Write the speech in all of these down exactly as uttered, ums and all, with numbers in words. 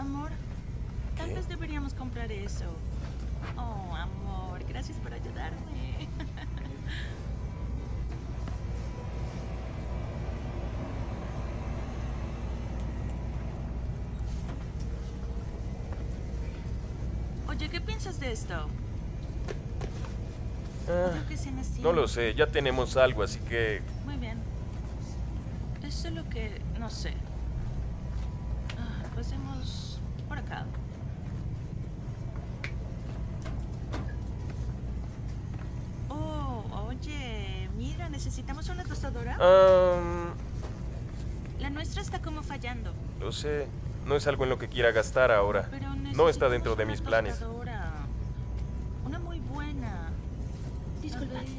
Amor, tal ¿Qué? vez deberíamos comprar eso. Oh, amor, gracias por ayudarme. Oye, ¿qué piensas de esto? Ah, Creo que sean así. no lo sé, ya tenemos algo, así que... Muy bien. Es solo que no sé. Ah, pasemos por acá. Oh, oye, mira, necesitamos una tostadora. Um, La nuestra está como fallando. lo sé, no es algo en lo que quiera gastar ahora. Pero No está dentro de necesitamos mis una planes. tostadora. Una muy buena. Disculpa. A ver.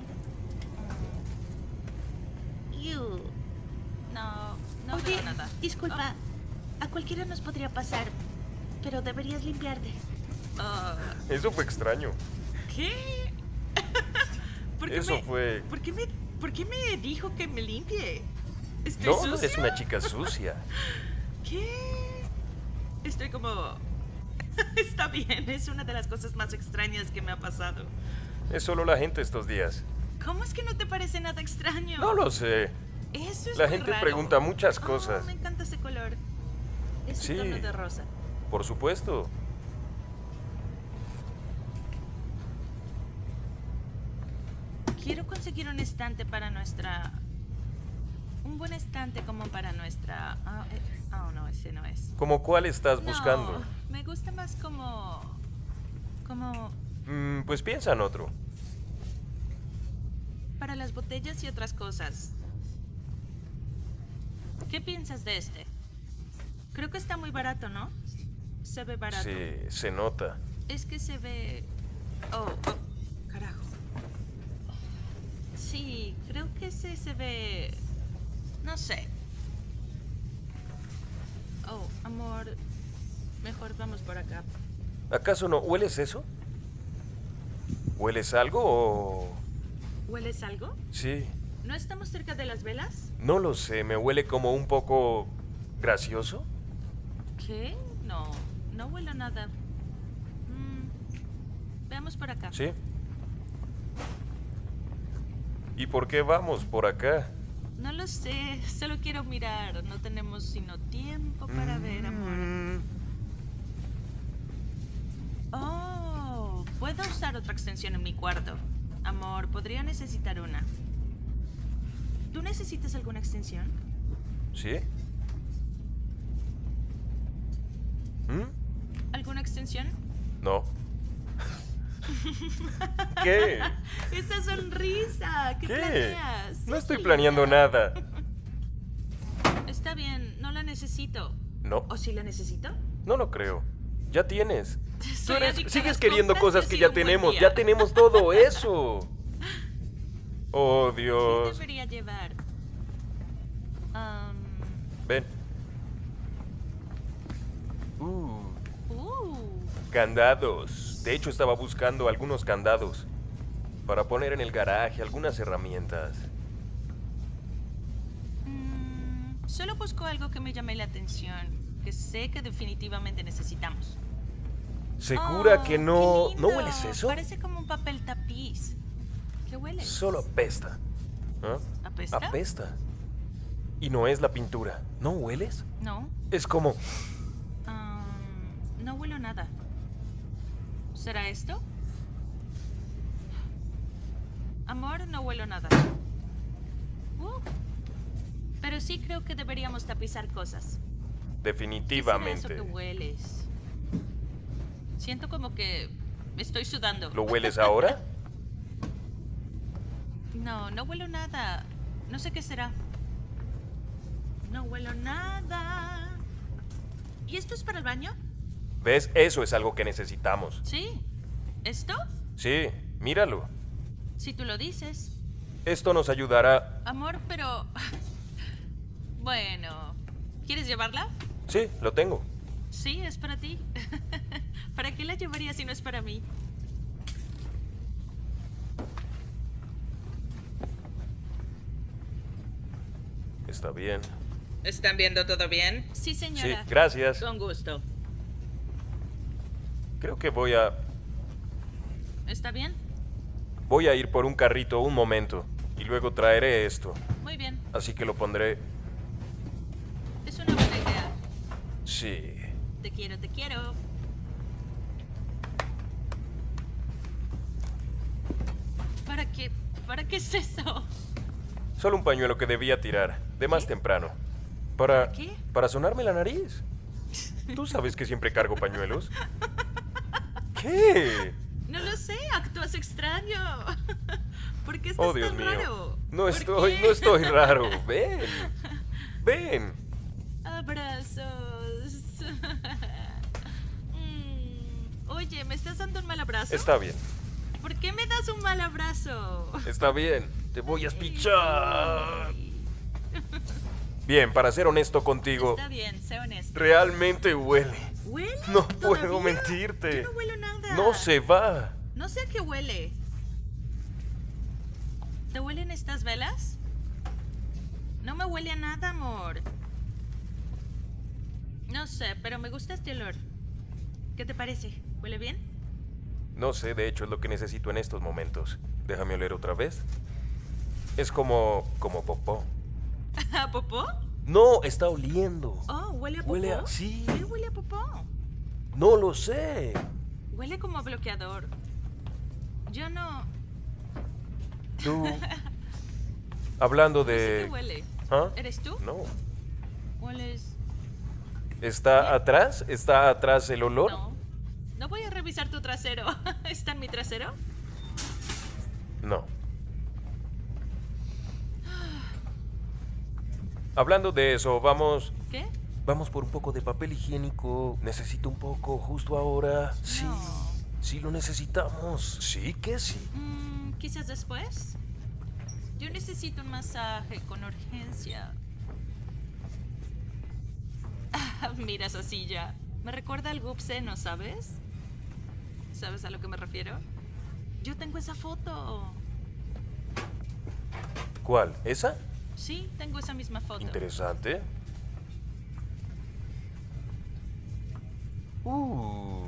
Mm. Ew. No, no Oye, veo nada. disculpa. A cualquiera nos podría pasar, pero deberías limpiarte. Ah, Eso fue extraño. ¿Qué? ¿Por qué Eso me, fue... ¿por qué, me, ¿Por qué me dijo que me limpie? ¿Estoy No, sucia? es una chica sucia. ¿Qué? Estoy como... Está bien, es una de las cosas más extrañas que me ha pasado. Es solo la gente estos días. ¿Cómo es que no te parece nada extraño? No lo sé. Eso es La muy gente raro. pregunta muchas Oh, cosas. me encanta ese color. Ese Sí. tono de rosa. Por supuesto. Quiero conseguir un estante para nuestra... Un buen estante como para nuestra... Ah, eh, oh, no, ese no es. ¿Cómo cuál estás buscando? No, me gusta más como... Como... Mm, pues piensa en otro. Para las botellas y otras cosas. ¿Qué piensas de este? Creo que está muy barato, ¿no? Se ve barato. Sí, se nota. Es que se ve... Oh, oh, carajo. Sí, creo que ese se ve... No sé. Oh, amor. Mejor vamos por acá. ¿Acaso no hueles eso? ¿Hueles algo o...? ¿Hueles algo? Sí. ¿No estamos cerca de las velas? No lo sé, me huele como un poco... ¿gracioso? ¿Qué? No, no huelo nada. Mm, veamos por acá. Sí. ¿Y por qué vamos por acá? No lo sé, solo quiero mirar. No tenemos sino tiempo para ver, amor. Mm, Oh, puedo usar otra extensión en mi cuarto. Amor, podría necesitar una. ¿Tú necesitas alguna extensión? ¿Sí? ¿Mm? ¿Alguna extensión? No. ¿Qué? ¡Esa sonrisa! ¿Qué, ¿Qué? planeas? No Es estoy linda. planeando nada. Está bien, no la necesito. No, ¿O sí la necesito? no lo creo. Ya tienes. Tú Soy eres, adicta a sigues las queriendo compras, cosas ha que sido ya un buen tenemos. día. Ya tenemos todo eso. Oh, ¿Qué Dios. debería llevar? Am, Ven. Uh, uh, candados. De hecho, estaba buscando algunos candados para poner en el garaje, algunas herramientas. mm, solo busco algo que me llame la atención, que sé que definitivamente necesitamos. ¿Segura Oh, que no... qué ¿No lindo. hueles eso? Parece como un papel tapiz. ¿Qué huele? Solo apesta. ¿Ah? ¿Apesta? Apesta. Y no es la pintura. ¿No hueles? No. Es como... Am, no huelo nada. ¿Será esto? Amor, no huelo nada. Uh, pero sí creo que deberíamos tapizar cosas. ¿Qué será Definitivamente. eso que hueles? Siento como que estoy sudando. ¿Lo hueles ahora? No, no huelo nada. No sé qué será. No huelo nada. ¿Y esto es para el baño? ¿Ves? Eso es algo que necesitamos. Sí. ¿Esto? Sí, míralo. Si tú lo dices. Esto nos ayudará... Amor, pero... Bueno, ¿quieres llevarla? Sí, lo tengo. Sí, es para ti. ¿Para qué la llevaría si no es para mí? Está bien. ¿Están viendo todo bien? Sí, Sí, señora. gracias. Con gusto. Creo que voy a... ¿Está bien? Voy a ir por un carrito un momento y luego traeré esto. Muy bien. Así que lo pondré... Es una buena idea. Sí. Te quiero, te quiero. ¿Para qué? ¿Para qué es eso? Solo un pañuelo que debía tirar, de más temprano. Para... ¿Para qué? Para sonarme la nariz. ¿Tú sabes que siempre cargo pañuelos? ¿Qué? No lo sé, actúas extraño. ¿Por qué estás Oh, Dios tan mío. raro? No ¿Por estoy, qué? no estoy raro. Ven. Ven. Abrazos. Mm, Oye, ¿me estás dando un mal abrazo? Está bien. ¿Por qué me das un mal abrazo? Está bien. Te voy a espichar. Bien, para ser honesto contigo, Está bien, sé honesto. realmente huele. ¿Huele? No ¿Todavía? puedo mentirte. Yo no huelo nada. No se va. No sé a qué huele. ¿Te huelen estas velas? No me huele a nada, amor. No sé, pero me gusta este olor. ¿Qué te parece? ¿Huele bien? No sé, de hecho es lo que necesito en estos momentos. Déjame oler otra vez. Es como... como popó. ¿A popó? No, está oliendo. Oh, ¿huele a popó? Huele a... Sí. ¿Qué huele a popó? No lo sé. Huele como a bloqueador. Yo no... Tú... Hablando No sé de... qué huele. ¿Ah? ¿Eres tú? No. ¿Hueles...? ¿Está atrás? ¿Está atrás el olor? No. No voy a revisar tu trasero. ¿Está en mi trasero? No. Hablando de eso, vamos... ¿Qué? Vamos por un poco de papel higiénico. Necesito un poco justo ahora. Sí. No. Sí lo necesitamos. Sí que sí. Mm, Quizás después. Yo necesito un masaje con urgencia. Ah, mira esa silla. Me recuerda algo obsceno, ¿sabes? ¿Sabes a lo que me refiero? Yo tengo esa foto. ¿Cuál? ¿Esa? Sí, tengo esa misma foto. Interesante. Uh.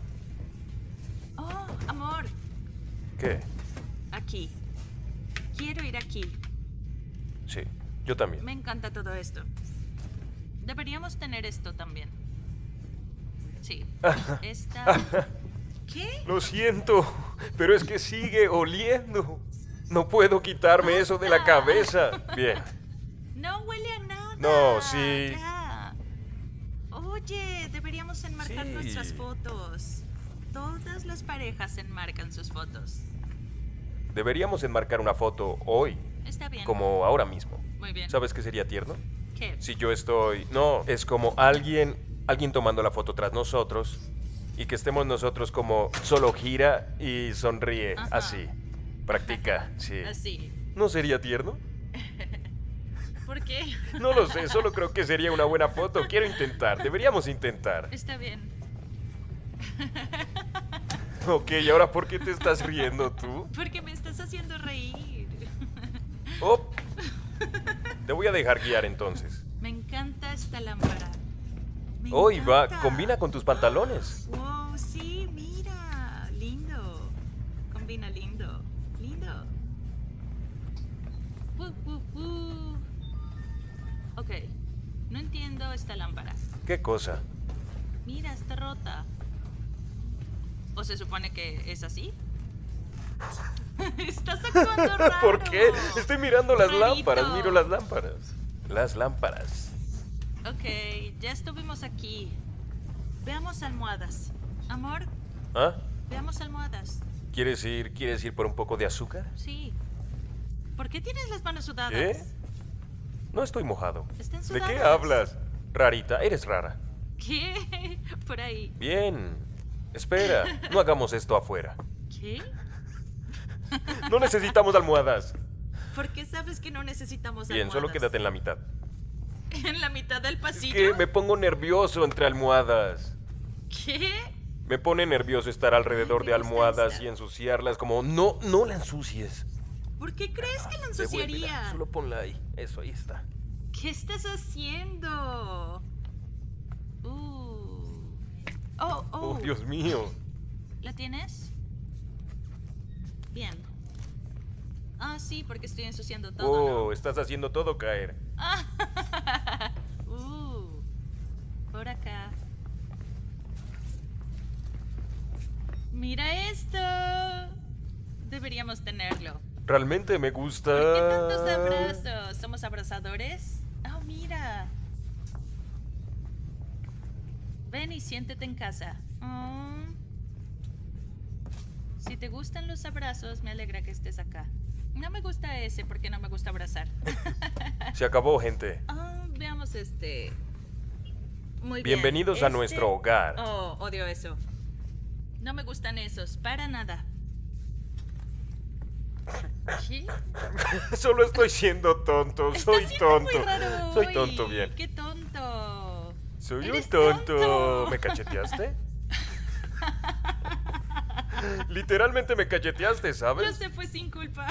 Oh, amor, ¿Qué? aquí. Quiero ir aquí. Sí, yo también. Me encanta todo esto. Deberíamos tener esto también. Sí. Esta... ¿Qué? Lo siento, pero es que sigue oliendo. No puedo quitarme eso de la cabeza. Bien. No huele a nada. No, sí. Ya. Oye, deberíamos enmarcar Sí. nuestras fotos. Todas las parejas enmarcan sus fotos. Deberíamos enmarcar una foto hoy, Está bien. como ahora mismo. Muy bien. ¿Sabes qué sería tierno? ¿Qué? Si yo estoy... No, es como alguien, alguien tomando la foto tras nosotros y que estemos nosotros como solo gira y sonríe, Ajá. así. Practica, sí. Así. ¿No sería tierno? ¿Por qué? No lo sé, solo creo que sería una buena foto. Quiero intentar, deberíamos intentar. Está bien. Ok, ¿y ahora por qué te estás riendo tú? Porque me estás haciendo reír. Oh, te voy a dejar guiar entonces. Me encanta esta lámpara. Me Oh, y va, encanta. combina con tus pantalones. Wow, sí, mira. Lindo. Combina lindo. Lindo. Uh, uh, uh. Ok. No entiendo esta lámpara. ¿Qué cosa? Mira, está rota. ¿O se supone que es así? Estás actuando raro. ¿Por qué? Estoy mirando las Rarito. lámparas, miro las lámparas. Las lámparas. Ok, ya estuvimos aquí. Veamos almohadas. Amor, ¿Ah? veamos almohadas. ¿Quieres ir, quieres ir por un poco de azúcar? Sí. ¿Por qué tienes las manos sudadas? ¿Eh? No estoy mojado. Están ¿De qué sudadas. hablas? Rarita, eres rara. ¿Qué? Por ahí. Bien. Espera, no hagamos esto afuera. ¿Qué? No necesitamos almohadas. ¿Por qué sabes que no necesitamos Bien, solo almohadas? quédate en la mitad. ¿En la mitad del Es pasillo? que me pongo nervioso entre almohadas. ¿Qué? Me pone nervioso estar alrededor Ay, de me gusta almohadas esta. y ensuciarlas como... No, no la ensucias. ¿Por qué crees que la Devuélvela, ensuciaría? solo ponla ahí. Eso, ahí está. ¿Qué estás haciendo? Uh. Oh, oh. Oh, Dios mío. ¿La tienes? Bien. Ah, sí, porque estoy ensuciando todo, Oh, ¿no? estás haciendo todo caer. uh. Por acá. Mira esto. Deberíamos tenerlo. Realmente me gusta. ¿Por qué tantos abrazos? ¿Somos abrazadores? Oh, mira. Ven y siéntete en casa. Oh. Si te gustan los abrazos, me alegra que estés acá. No me gusta ese porque no me gusta abrazar. Se acabó, gente. Oh, veamos este. Muy bien. Bienvenidos a Este- nuestro hogar. Oh, odio eso. No me gustan esos, para nada. ¿Qué? Solo estoy siendo tonto. Estás Soy siendo tonto. muy raro Soy hoy. tonto, bien. ¡Qué tonto! Soy un ¡Eres tonto. tonto! ¿Me cacheteaste? Literalmente me cacheteaste, Lo ¿sabes? sé, fue sin culpa.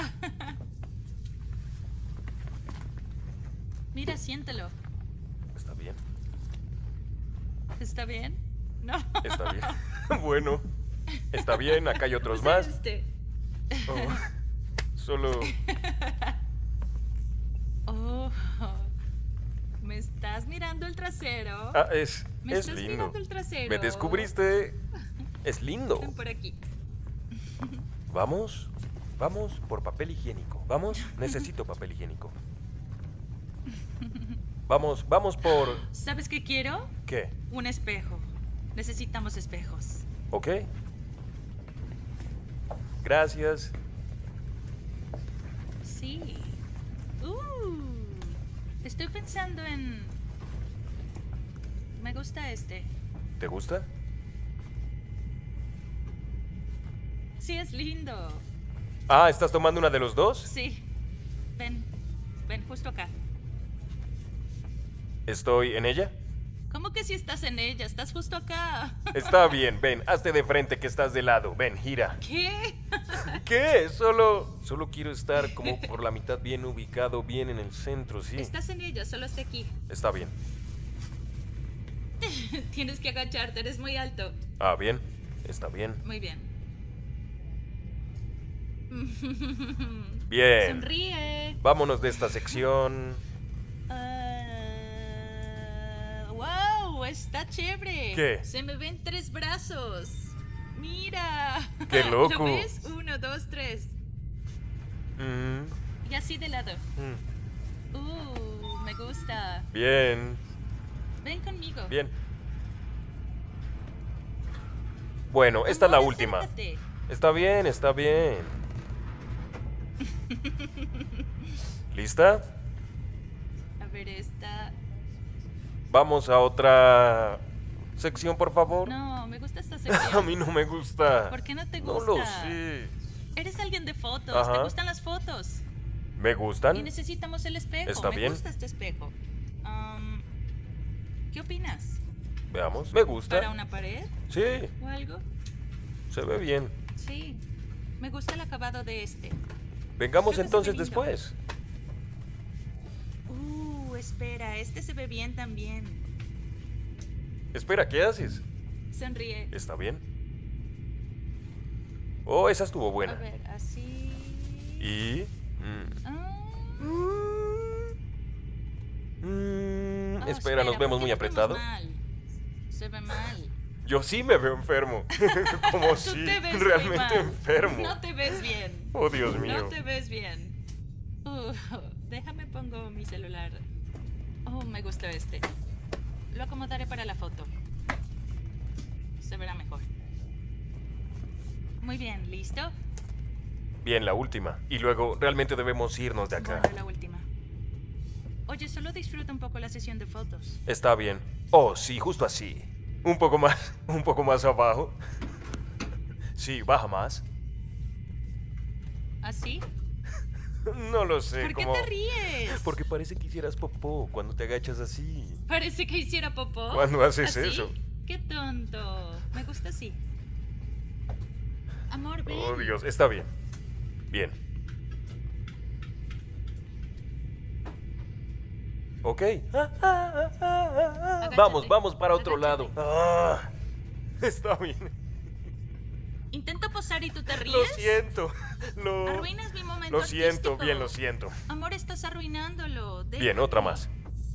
Mira, siéntelo. Está bien. ¿Está bien? No. Está bien. Bueno, está bien. Acá hay otros Usa más. este. Oh, solo. Oh. ¿Me estás mirando el trasero? Ah, es. ¿Me Es estás lindo. mirando el trasero? Me descubriste. Es lindo. Ven por aquí. Vamos. Vamos por papel higiénico. Vamos. Necesito papel higiénico. Vamos, vamos por. ¿Sabes qué quiero? ¿Qué? Un espejo. Necesitamos espejos. ¿Ok? Gracias. Sí. Uh, estoy pensando en... Me gusta este. ¿Te gusta? Sí, es lindo. Ah, ¿estás tomando una de los dos? Sí. Ven. Ven justo acá. ¿Estoy en ella? ¿Cómo que si estás en ella? Estás justo acá. Está bien, ven, hazte de frente que estás de lado. Ven, gira. ¿Qué? ¿Qué? Solo. Solo quiero estar como por la mitad bien ubicado, bien en el centro, sí. Estás en ella, solo hasta aquí. Está bien. Tienes que agacharte, eres muy alto. Ah, bien. Está bien. Muy bien. Bien. Sonríe. Vámonos de esta sección. Ah, ¡Wow! Está chévere. ¿Qué? Se me ven tres brazos. Mira. ¡Qué loco! ¿Lo ves? Uno, dos, tres. Mm, Y así de lado. mm. Uh, me gusta. Bien. Ven conmigo. Bien. Bueno, esta es la Amor, última. acércate. Está bien, está bien. ¿Lista? A ver, esta. Vamos a otra sección, por favor. No, me gusta esta A sección. mí no me gusta. ¿Por qué no te No gusta? lo sé. Eres alguien de fotos. Ajá. ¿Te gustan las fotos? ¿Me gustan? Y necesitamos el espejo. ¿Está me bien? gusta este espejo. Am, ¿Qué opinas? Veamos. ¿Me gusta? ¿Para una pared Sí, o algo? se ve bien. Sí. Me gusta el acabado de este. Vengamos Creo que se entonces ve lindo. después. Uh, espera. Este se ve bien también. Espera, ¿qué haces? Sonríe. ¿Está bien? Oh, esa estuvo A buena. ver, así. Y... mm, Ah. mm, Oh, espera, nos ¿por vemos qué muy nos apretados. mal? Se ve mal. Yo sí me veo enfermo. Como Tú si te ves muy realmente mal. enfermo. No te ves bien. Oh, Dios mío. No te ves bien. Uh, déjame pongo mi celular. Oh, me gustó este. Lo acomodaré para la foto. Se verá mejor. Muy bien, ¿listo? Bien, la última. Y luego realmente debemos irnos de acá. Bueno, la última. Oye, solo disfruta un poco la sesión de fotos. Está bien. Oh, sí, justo así. Un poco más, un poco más abajo. Sí, baja más. ¿Así? No lo sé, ¿Por qué como... te ríes? Porque parece que hicieras popó cuando te agachas así. Parece que hiciera popó. ¿Cuándo haces ¿Así? eso? Qué tonto. Me gusta así. Amor, ven. Oh, Dios, está bien. Bien. Ok. Ah, ah, ah, ah, ah. Agáchate. Vamos, vamos para otro Agáchate. lado. Ah, está bien. Intento posar y tú te ríes. Lo siento. Lo, Arruinas mi momento lo siento, artístico. bien, lo siento. Amor, estás arruinándolo. Bien, Déjame. otra más.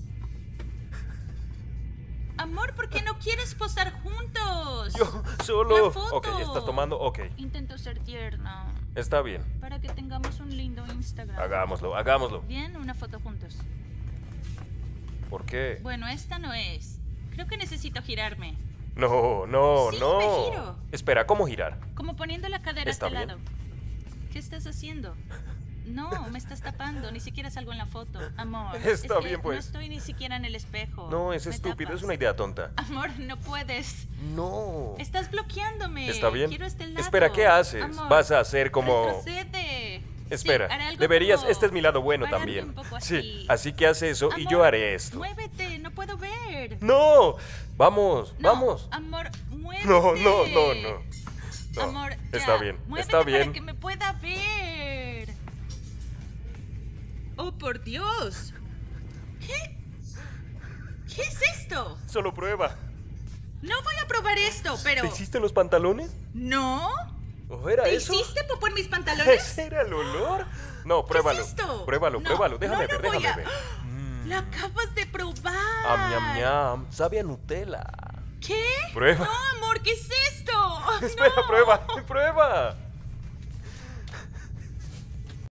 Amor, ¿por qué no quieres posar juntos? Yo solo... La foto. Ok, ¿estás tomando? Ok, Intento ser tierna está bien. para que tengamos un lindo Instagram. Hagámoslo, hagámoslo. Bien, una foto juntos. ¿Por qué? Bueno, esta no es. Creo que necesito girarme. No, no, Sí, no. me giro. Espera, ¿cómo girar? Como poniendo la cadera a Está este bien. lado. ¿Qué estás haciendo? No, me estás tapando. Ni siquiera salgo en la foto. Amor. Está es que bien, pues. No estoy ni siquiera en el espejo. No, es Me estúpido, tapas. es una idea tonta. Amor, no puedes. No. Estás bloqueándome. ¿Está bien? Quiero este lado. Espera, ¿qué haces? Amor, Vas a hacer como... retrocede. Espera, Sí, haré algo deberías... como Este es mi lado bueno pararme también. un poco Sí, así. así que haz eso y Amor, yo haré esto. Muévete, no puedo ver. No, vamos, No, vamos. Amor, muévete. No, no, no, no. No, Amor, ya. está bien, Muévete está bien. para que me pueda ver. Oh, por Dios. ¿Qué? ¿Qué es esto? Solo prueba. No voy a probar esto, pero... ¿Te hiciste los pantalones? ¿No? ¿O era ¿Te eso? hiciste popó en mis pantalones? ¿Ese era el olor? No, ¿Qué pruébalo. es esto? Pruébalo, No, pruébalo. Déjame no, no ver, voy déjame a- ver. Mm. ¡Lo acabas de probar! Am, ñam, ñam. Sabe a Nutella. ¿Qué? Prueba. No, amor, ¿qué es esto? Oh, Espera, no. prueba, prueba.